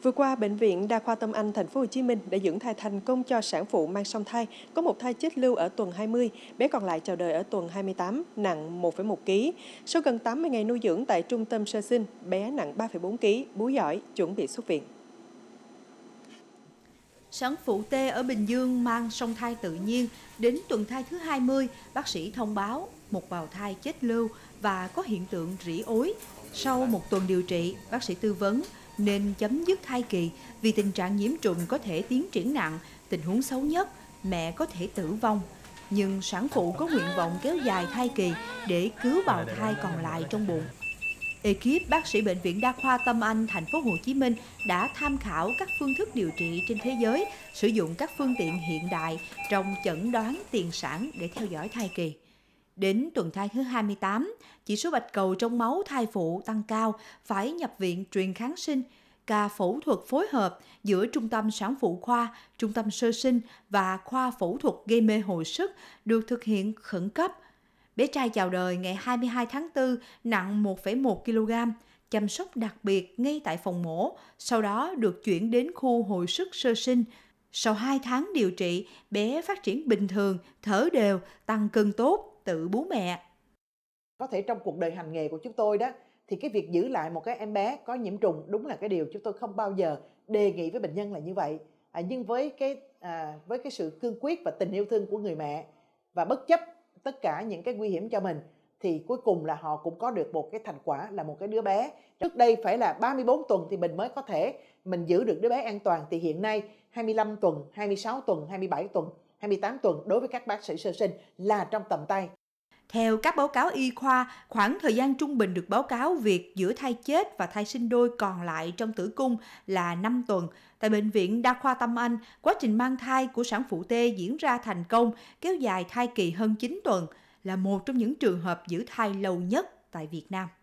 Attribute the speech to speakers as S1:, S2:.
S1: Vừa qua, Bệnh viện Đa khoa Tâm Anh, Thành phố Hồ Chí Minh đã dưỡng thai thành công cho sản phụ mang song thai, có một thai chết lưu ở tuần 20, bé còn lại chào đời ở tuần 28, nặng 1,1 kg. Sau gần 80 ngày nuôi dưỡng tại trung tâm sơ sinh, bé nặng 3,4 kg, bú giỏi, chuẩn bị xuất viện.
S2: Sản phụ T ở Bình Dương mang song thai tự nhiên, đến tuần thai thứ 20, bác sĩ thông báo một bào thai chết lưu và có hiện tượng rỉ ối. Sau một tuần điều trị, bác sĩ tư vấn nên chấm dứt thai kỳ vì tình trạng nhiễm trùng có thể tiến triển nặng, tình huống xấu nhất, mẹ có thể tử vong. Nhưng sản phụ có nguyện vọng kéo dài thai kỳ để cứu bào thai còn lại trong bụng. Ekip bác sĩ Bệnh viện Đa khoa Tâm Anh, Thành phố Hồ Chí Minh đã tham khảo các phương thức điều trị trên thế giới, sử dụng các phương tiện hiện đại trong chẩn đoán tiền sản để theo dõi thai kỳ. Đến tuần thai thứ 28, chỉ số bạch cầu trong máu thai phụ tăng cao, phải nhập viện truyền kháng sinh. Ca phẫu thuật phối hợp giữa Trung tâm Sản phụ khoa, Trung tâm sơ sinh và khoa phẫu thuật gây mê hồi sức được thực hiện khẩn cấp. Bé trai chào đời ngày 22 tháng 4, nặng 1,1 kg, chăm sóc đặc biệt ngay tại phòng mổ, sau đó được chuyển đến khu hồi sức sơ sinh. Sau 2 tháng điều trị, bé phát triển bình thường, thở đều, tăng cân tốt, tự bú mẹ.
S3: Có thể trong cuộc đời hành nghề của chúng tôi đó, thì cái việc giữ lại một cái em bé có nhiễm trùng đúng là cái điều chúng tôi không bao giờ đề nghị với bệnh nhân là như vậy. Nhưng với cái sự cương quyết và tình yêu thương của người mẹ và bất chấp tất cả những cái nguy hiểm cho mình, thì cuối cùng là họ cũng có được một cái thành quả là một cái đứa bé. Trước đây phải là 34 tuần thì mình mới có thể mình giữ được đứa bé an toàn, thì hiện nay 25 tuần, 26 tuần, 27 tuần, 28 tuần đối với các bác sĩ sơ sinh là trong tầm tay.
S2: Theo các báo cáo y khoa, khoảng thời gian trung bình được báo cáo việc giữa thai chết và thai sinh đôi còn lại trong tử cung là 5 tuần. Tại Bệnh viện Đa khoa Tâm Anh, quá trình mang thai của sản phụ T diễn ra thành công, kéo dài thai kỳ hơn 9 tuần, là một trong những trường hợp giữ thai lâu nhất tại Việt Nam.